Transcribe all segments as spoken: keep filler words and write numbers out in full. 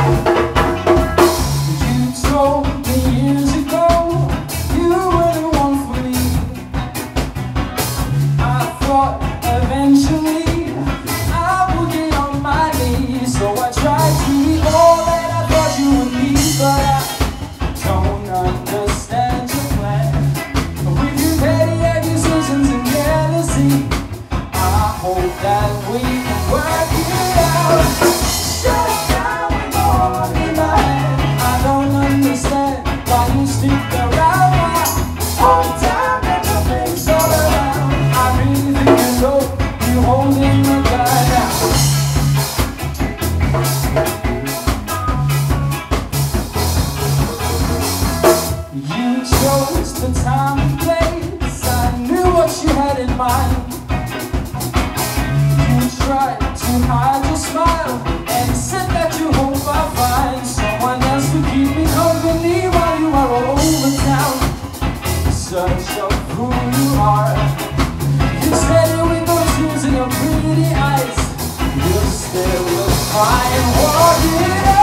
The time and place, I knew what you had in mind. You tried to hide your smile and said that you hope I find someone else to keep me company while you are all over town. Such a fool you are. You said it with those tears in your pretty eyes. You still look fine, walk it out.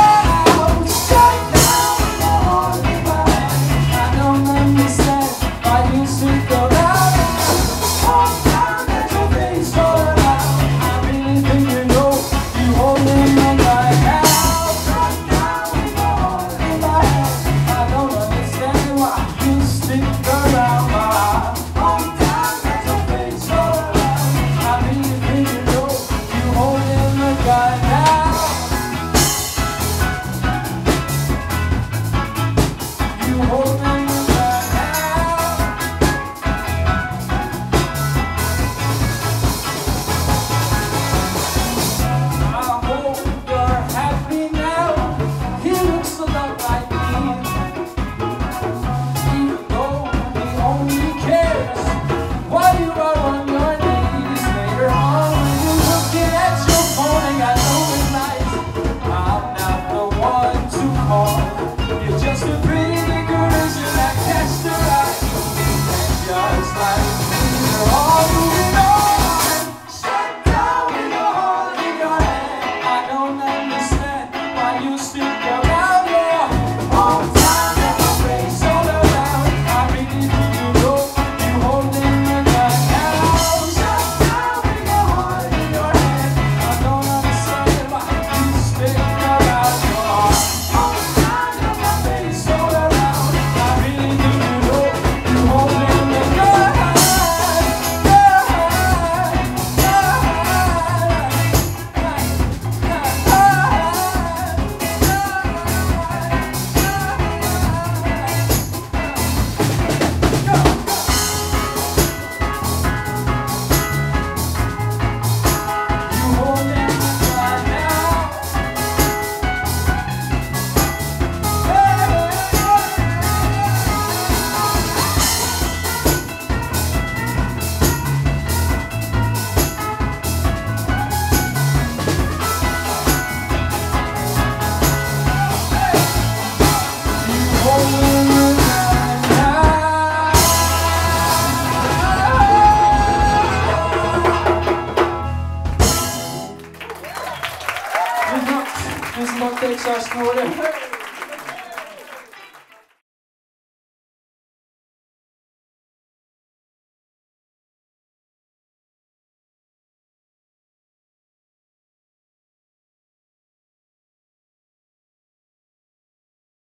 Tusen takk til Eriksen.